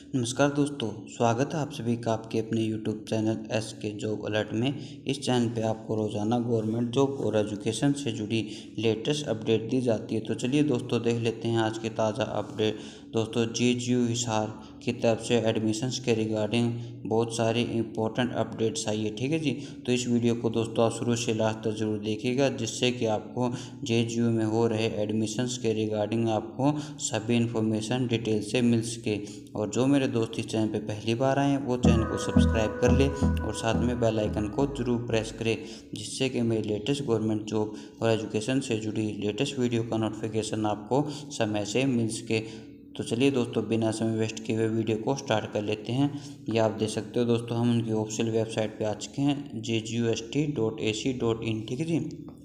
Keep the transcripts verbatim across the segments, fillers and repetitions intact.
नमस्कार दोस्तों, स्वागत है आप सभी का आपके अपने YouTube channel S K job alert में। इस चैनल पे आपको रोज़ाना गवर्नमेंट जॉब और एजुकेशन से जुड़ी लेटेस्ट अपडेट दी जाती है। तो चलिए दोस्तों, देख लेते हैं आज के ताज़ा अपडेट। दोस्तों, जी जी यू हिसार की तरफ से एडमिशन्स के रिगार्डिंग बहुत सारी इंपॉर्टेंट अपडेट्स आई है। ठीक है जी, तो इस वीडियो को दोस्तों आप शुरू से लास्ट तक जरूर देखिएगा, जिससे कि आपको जे जी यू में हो रहे एडमिशन्स के रिगार्डिंग आपको सभी इन्फॉर्मेशन डिटेल से मिल सके। और जो मेरे दोस्त इस चैनल पे पहली बार आए हैं वो चैनल को सब्सक्राइब कर ले और साथ में बेल आइकन को जरूर प्रेस करें, जिससे कि मेरी लेटेस्ट गवर्नमेंट जॉब और एजुकेशन से जुड़ी लेटेस्ट वीडियो का नोटिफिकेशन आपको समय से मिल सके। तो चलिए दोस्तों, बिना समय वेस्ट किए हुए वीडियो को स्टार्ट कर लेते हैं। ये आप देख सकते हो दोस्तों, हम उनकी ऑफिशियल वेबसाइट पे आ चुके हैं, J G U S T dot A C dot in. ठीक है जी,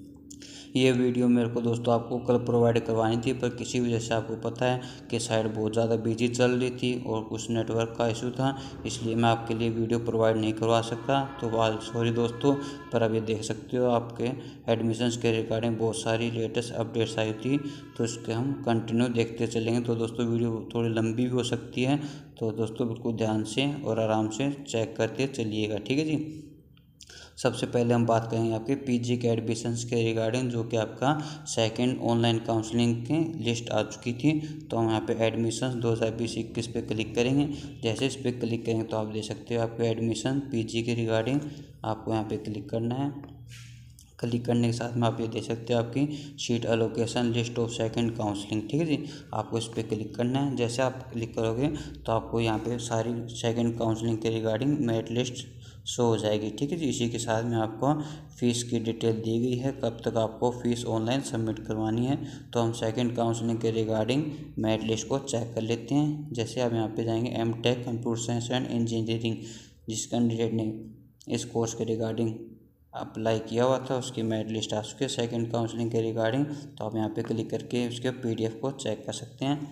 ये वीडियो मेरे को दोस्तों आपको कल प्रोवाइड करवानी थी, पर किसी वजह से आपको पता है कि साइट बहुत ज़्यादा बिजी चल रही थी और कुछ नेटवर्क का इशू था, इसलिए मैं आपके लिए वीडियो प्रोवाइड नहीं करवा सकता। तो आज सॉरी दोस्तों, पर अब ये देख सकते हो आपके एडमिशन्स के रिगार्डिंग बहुत सारी लेटेस्ट अपडेट्स आई थी, तो इसके हम कंटिन्यू देखते चलेंगे। तो दोस्तों, वीडियो थोड़ी लंबी भी हो सकती है, तो दोस्तों बिल्कुल ध्यान से और आराम से चेक करते चलिएगा। ठीक है जी, सबसे पहले हम बात करेंगे आपके पीजी के एडमिशन्स के रिगार्डिंग, जो कि आपका सेकंड ऑनलाइन काउंसलिंग की लिस्ट आ चुकी थी। तो हम यहाँ पे एडमिशन्स दो हज़ार बीस इक्कीस पे क्लिक करेंगे। जैसे इस पर क्लिक करेंगे तो आप देख सकते हो आपके एडमिशन पीजी के रिगार्डिंग आपको यहाँ पे क्लिक करना है। क्लिक करने के साथ में आप ये देख सकते हो आपकी seat allocation list of second counselling. ठीक है जी, आपको इस पर क्लिक करना है। जैसे आप क्लिक करोगे तो आपको यहाँ पे सारी सेकंड काउंसलिंग के रिगार्डिंग मेरिट लिस्ट शो हो जाएगी। ठीक है जी, इसी के साथ में आपको फ़ीस की डिटेल दी गई है, कब तक आपको फ़ीस ऑनलाइन सबमिट करवानी है। तो हम सेकंड काउंसलिंग के रिगार्डिंग मेरिट लिस्ट को चेक कर लेते हैं। जैसे आप यहाँ पे जाएंगे, M tech computer science and engineering, जिस कैंडिडेट ने इस कोर्स के रिगार्डिंग अप्लाई किया हुआ था, उसकी मेरिट लिस्ट आ चुकी है सेकेंड काउंसलिंग के रिगार्डिंग। तो आप यहाँ पे क्लिक करके उसके पीडीएफ को चेक कर सकते हैं।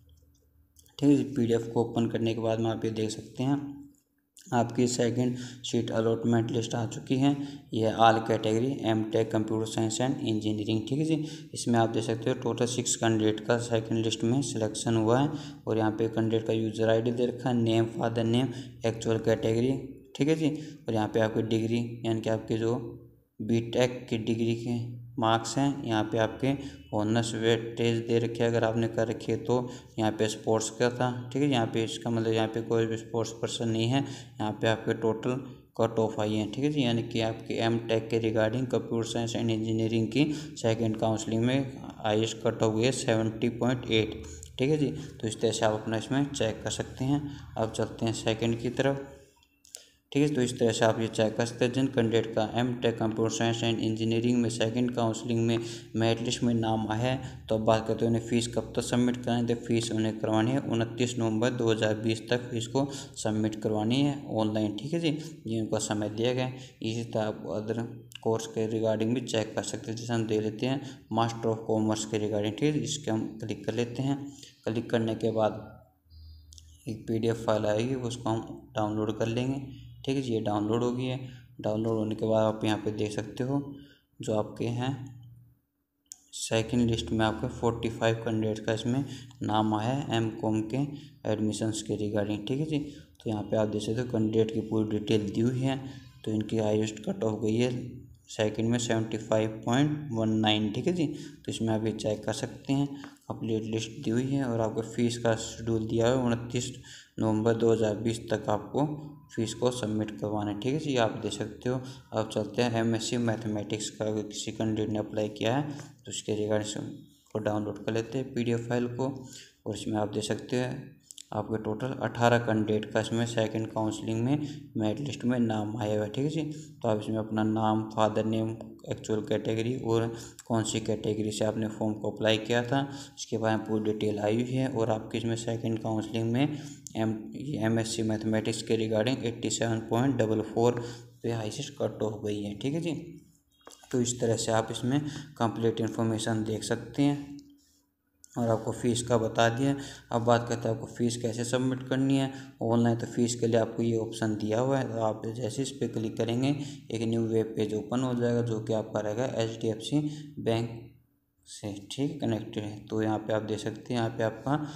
ठीक है, पीडीएफ को ओपन करने के बाद में आप ये देख सकते हैं आपकी सेकंड सीट अलॉटमेंट लिस्ट आ चुकी है। यह all category M tech computer science and engineering. ठीक है जी, इसमें आप देख सकते हो टोटल सिक्स कैंडिडेट का सेकंड लिस्ट में सिलेक्शन हुआ है। और यहाँ पे कैंडिडेट का यूज़र आईडी दे रखा है, name, father name, actual category. ठीक है जी, और यहाँ पे आपकी डिग्री यानी कि आपके जो बीटेक की डिग्री के मार्क्स हैं, यहाँ पे आपके ऑनर्स वेटेज दे रखे हैं अगर आपने कर रखी है तो। यहाँ पे स्पोर्ट्स का था। ठीक है, यहाँ पे इसका मतलब यहाँ पे कोई भी स्पोर्ट्स पर्सन नहीं है। यहाँ पे आपके टोटल कट ऑफ आई है। ठीक है जी, यानी कि आपके एम टेक के regarding computer science and engineering की सेकेंड काउंसलिंग में हाईएस्ट कट ऑफ हुई है सेवेंटी पॉइंट एट। ठीक है जी, तो इस तरह से आप अपना इसमें चेक कर सकते हैं। अब चलते हैं सेकेंड की तरफ। ठीक है, तो इस तरह से आप ये चेक कर सकते हैं जिन कैंडिडेट का M tech computer science and engineering में सेकंड काउंसलिंग में मेरिट लिस्ट में नाम आया है। तो अब बात करते हैं उन्हें फ़ीस कब तक सबमिट करानी है। तो फीस उन्हें करवानी है उनतीस नवंबर दो हज़ार बीस तक फीस को सबमिट करवानी है ऑनलाइन। ठीक है जी, ये उनका समय दिया गया है। इसी तरह आप अदर कोर्स के रिगार्डिंग भी चेक कर सकते हैं। जैसे हम दे लेते हैं मास्टर ऑफ कॉमर्स के रिगार्डिंग। ठीक है, इसके हम क्लिक कर लेते हैं। क्लिक करने के बाद एक पीडीएफ फाइल आएगी, उसको हम डाउनलोड कर लेंगे। ठीक है जी, ये डाउनलोड हो गई है। डाउनलोड होने के बाद आप यहाँ पे देख सकते हो जो आपके हैं सेकंड लिस्ट में आपके फोर्टी फाइव कैंडिडेट का इसमें नाम आया है एम कॉम के एडमिशन्स के रिगार्डिंग। ठीक है जी, तो यहाँ पे आप देख सकते हो कैंडिडेट की पूरी डिटेल दी हुई है। तो इनकी हाईएस्ट कट ऑफ गई है सेकंड में seventy five point one nine. ठीक है जी, तो इसमें आप ये चेक कर सकते हैं। कंप्लीट लिस्ट दी हुई है और आपको फ़ीस का शेड्यूल दिया है उनतीस नवंबर दो हज़ार बीस तक आपको फ़ीस को सबमिट करवाना है। ठीक है जी, आप देख सकते हो। अब चलते हैं एमएससी मैथमेटिक्स का, अगर किसी कैंडिडेट ने अप्लाई किया है तो उसके रिगार्डिंग को डाउनलोड कर लेते हैं पीडीएफ फाइल को। और इसमें आप देख सकते हैं आपके टोटल अठारह कैंडिडेट का इसमें सेकंड काउंसलिंग में मेरिट लिस्ट में नाम आया हुआ है। ठीक है जी, तो आप इसमें अपना नाम, फादर नेम, एक्चुअल कैटेगरी और कौन सी कैटेगरी से आपने फॉर्म को अप्लाई किया था इसके बारे में पूरी डिटेल आई हुई है। और आपकी इसमें सेकंड काउंसलिंग में M M S C mathematics के regarding eighty seven point double four पे हाईएस्ट कट ऑफ गई है। ठीक है जी, तो इस तरह से आप इसमें कंप्लीट इन्फॉर्मेशन देख सकते हैं और आपको फ़ीस का बता दिया। अब बात करते हैं आपको फ़ीस कैसे सबमिट करनी है ऑनलाइन। तो फीस के लिए आपको ये ऑप्शन दिया हुआ है। तो आप जैसे इस पर क्लिक करेंगे एक न्यू वेब पेज ओपन हो जाएगा, जो कि आपका रहेगा H D F C bank से ठीक कनेक्टेड है। तो यहाँ पे आप देख सकते हैं, यहाँ पे आपका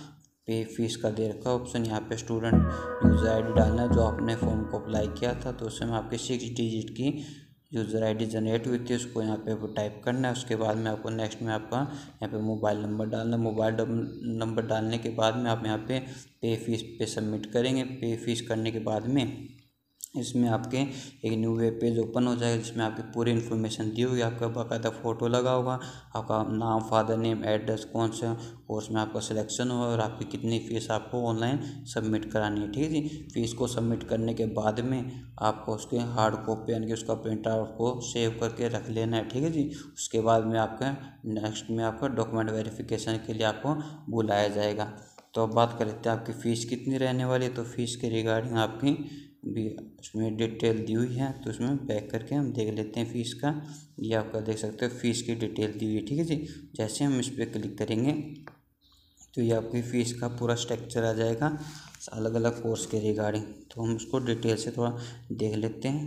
पे फीस का दे रखा ऑप्शन। यहाँ पे स्टूडेंट यूज़र आईडी डालना है जो आपने फॉर्म को अप्लाई किया था, तो उसमें आपके सिक्स डिजिट की यूज़र आईडी जनरेट हुई थी, उसको यहाँ पे वो टाइप करना है। उसके बाद में आपको नेक्स्ट में आपका यहाँ पे मोबाइल नंबर डालना है। मोबाइल नंबर डालने के बाद में आप यहाँ पे पे फीस पे सबमिट करेंगे। पे फीस करने के बाद में इसमें आपके एक न्यू वेब पेज ओपन हो जाएगा जिसमें आपकी पूरी इन्फॉर्मेशन दी होगी। आपका बाकायदा फ़ोटो लगा होगा, आपका नाम, फादर नेम, एड्रेस, कौन सा कोर्स में आपका सिलेक्शन हुआ और आपकी कितनी फ़ीस आपको ऑनलाइन सबमिट करानी है। ठीक है जी। फ़ीस को सबमिट करने के बाद में आपको उसके हार्ड कॉपी यानी कि उसका प्रिंट आउट को सेव करके रख लेना है। ठीक है जी। उसके बाद में आपका नेक्स्ट में आपका डॉक्यूमेंट वेरिफिकेशन के लिए आपको बुलाया जाएगा। तो अब बात कर लेते हैं आपकी फ़ीस कितनी रहने वाली है। तो फीस के रिगार्डिंग आपकी भी उसमें डिटेल दी हुई है, तो उसमें बैक करके हम देख लेते हैं फ़ीस का। ये आपका देख सकते हो फ़ीस की डिटेल दी हुई है। ठीक है जी। जैसे हम इस पर क्लिक करेंगे तो ये आपकी फ़ीस का पूरा स्ट्रक्चर आ जाएगा अलग अलग कोर्स के रिगार्डिंग। तो हम उसको डिटेल से थोड़ा देख लेते हैं।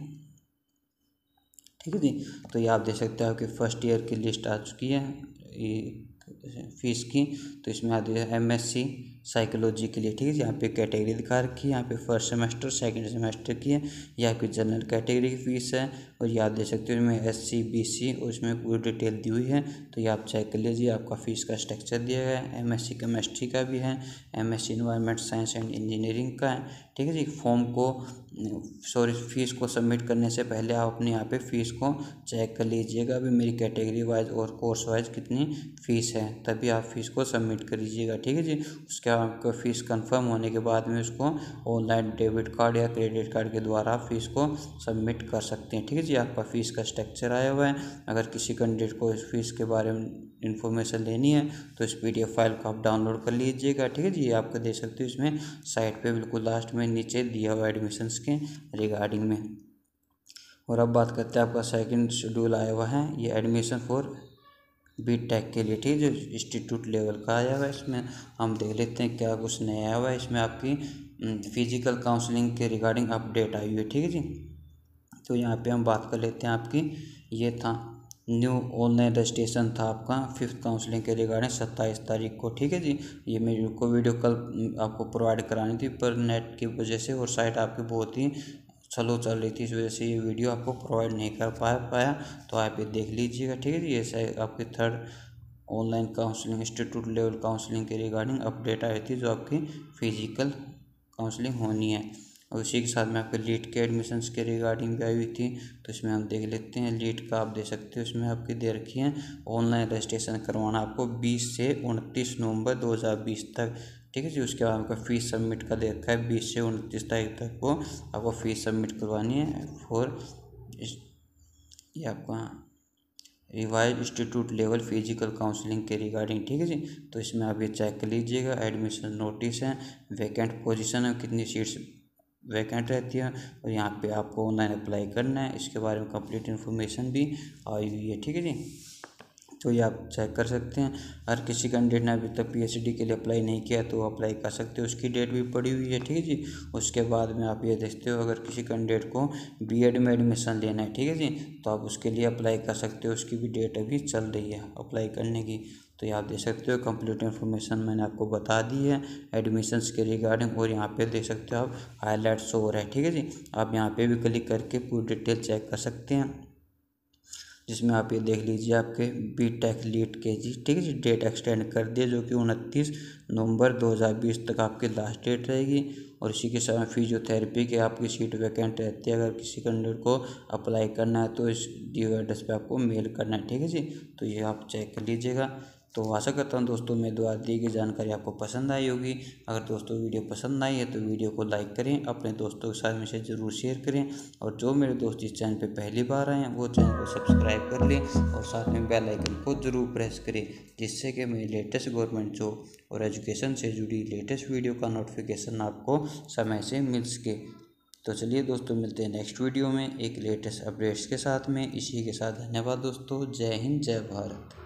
ठीक है जी। तो ये आप देख सकते हो आपके फर्स्ट ईयर की लिस्ट आ चुकी है ये फीस की। तो इसमें आती है एम एस सी साइकोलॉजी के लिए। ठीक है जी। यहाँ पे कैटेगरी दिखा रखी है, यहाँ पे फर्स्ट सेमेस्टर सेकंड सेमेस्टर की है। ये आपकी जनरल कैटेगरी की फ़ीस है और ये आप देख सकते हो इसमें एस सी बी सी और इसमें पूरी डिटेल दी हुई है। तो ये आप चेक कर लीजिए। आपका फ़ीस का स्ट्रक्चर दिया गया है। एम एस सी केमिस्ट्री का भी है, M S C environment science and engineering का है। ठीक है जी। फॉर्म को सॉरी फ़ीस को सबमिट करने से पहले आप अपने यहाँ पे फ़ीस को चेक कर लीजिएगा अभी मेरी कैटेगरी वाइज और कोर्स वाइज कितनी फ़ीस है, तभी आप फ़ीस को सबमिट करीजिएगा। ठीक है जी। उसके बाद आपका फ़ीस कंफर्म होने के बाद में उसको ऑनलाइन डेबिट कार्ड या क्रेडिट कार्ड के द्वारा आप फ़ीस को सबमिट कर सकते हैं। ठीक है जी। आपका फ़ीस का स्ट्रक्चर आया हुआ है। अगर किसी कैंडिडेट को इस फीस के बारे में इन्फॉर्मेशन लेनी है तो इस पीडीएफ फाइल को आप डाउनलोड कर लीजिएगा। ठीक है जी। आपको देख सकते हो इसमें साइट पे बिल्कुल लास्ट में नीचे दिया हुआ एडमिशन्स के रिगार्डिंग में। और अब बात करते हैं आपका सेकंड शेड्यूल आया हुआ है ये एडमिशन फॉर बी टेक के लिए। ठीक है जो इंस्टीट्यूट लेवल का आया हुआ है। इसमें हम देख लेते हैं क्या कुछ नया आया हुआ है। इसमें आपकी फिजिकल काउंसलिंग के रिगार्डिंग अपडेट आई हुई है। ठीक है जी। तो यहाँ पे हम बात कर लेते हैं आपकी ये था न्यू ऑनलाइन रजिस्ट्रेशन था आपका फिफ्थ काउंसलिंग के रिगार्डिंग सत्ताईस तारीख को। ठीक है जी। ये मेरे को वीडियो कल आपको प्रोवाइड करानी थी पर नेट की वजह से और साइट आपकी बहुत ही स्लो चल रही थी, इस वजह से ये वीडियो आपको प्रोवाइड नहीं कर पाया पाया तो आप ये देख लीजिएगा। ठीक है जी। ये आपकी third online counselling institute level counselling के रिगार्डिंग अपडेट आई थी जो आपकी फिजिकल काउंसलिंग होनी है। और उसी के साथ में आपके लीट के एडमिशन्स के रिगार्डिंग भी आई हुई थी। तो इसमें हम देख लेते हैं लीट का आप देख सकते हो इसमें आपकी दे रखी है ऑनलाइन रजिस्ट्रेशन करवाना आपको बीस से उनतीस नवंबर दो हज़ार बीस तक। ठीक है जी। उसके बाद आपका फ़ीस सबमिट का दे रखा है बीस से उनतीस तारीख तक को आपको फ़ीस सबमिट करवानी है फॉर ये आपका revise institute level physical counselling के रिगार्डिंग। ठीक है जी। तो इसमें आप ये चेक कर लीजिएगा एडमिशन नोटिस है, वैकेंट पोजीशन है, कितनी सीट्स वैकेंट रहती है और यहाँ पे आपको ऑनलाइन अप्लाई करना है। इसके बारे में कंप्लीट इन्फॉर्मेशन भी आई हुई है। ठीक है जी। तो ये आप चेक कर सकते हैं। अगर किसी कैंडिडेट ने अभी तक पीएचडी के लिए अप्लाई नहीं किया तो वो अप्लाई कर सकते हो, उसकी डेट भी पड़ी हुई है। ठीक है जी। उसके बाद में आप ये देखते हो अगर किसी कैंडिडेट को बीएड में एडमिशन लेना है, ठीक है जी, तो आप उसके लिए अप्लाई कर सकते हो, उसकी भी डेट अभी चल रही है अप्लाई करने की। तो ये आप देख सकते हो कंप्लीट इन्फॉर्मेशन मैंने आपको बता दी है एडमिशन्स के रिगार्डिंग। और यहाँ पे देख सकते हो आप हाईलाइट शो हो रहा है। ठीक है जी। आप यहाँ पे भी क्लिक करके पूरी डिटेल चेक कर सकते हैं, जिसमें आप ये देख लीजिए आपके बी टेक लीट के जी। ठीक है जी। डेट एक्सटेंड कर दिया जो कि उनतीस नवंबर दो हज़ार बीस तक आपकी लास्ट डेट रहेगी। और इसी के साथ फिजियोथेरेपी की आपकी सीट वैकेंट रहती है। अगर किसी कैंडिडेट को अप्लाई करना है तो इस दिए हुए एड्रेस पे आपको मेल करना है। ठीक है जी। तो ये आप चेक कर लीजिएगा। तो आशा करता हूँ दोस्तों मेरे द्वारा दी गई जानकारी आपको पसंद आई होगी। अगर दोस्तों वीडियो पसंद आई है तो वीडियो को लाइक करें, अपने दोस्तों के साथ में से ज़रूर शेयर करें। और जो मेरे दोस्त इस चैनल पे पहली बार आए हैं वो चैनल को सब्सक्राइब कर लें और साथ में बेल आइकन को ज़रूर प्रेस करें, जिससे कि मेरी लेटेस्ट गवर्नमेंट जॉब और एजुकेशन से जुड़ी लेटेस्ट वीडियो का नोटिफिकेशन आपको समय से मिल सके। तो चलिए दोस्तों मिलते हैं नेक्स्ट वीडियो में एक लेटेस्ट अपडेट्स के साथ में। इसी के साथ धन्यवाद दोस्तों। जय हिंद, जय भारत।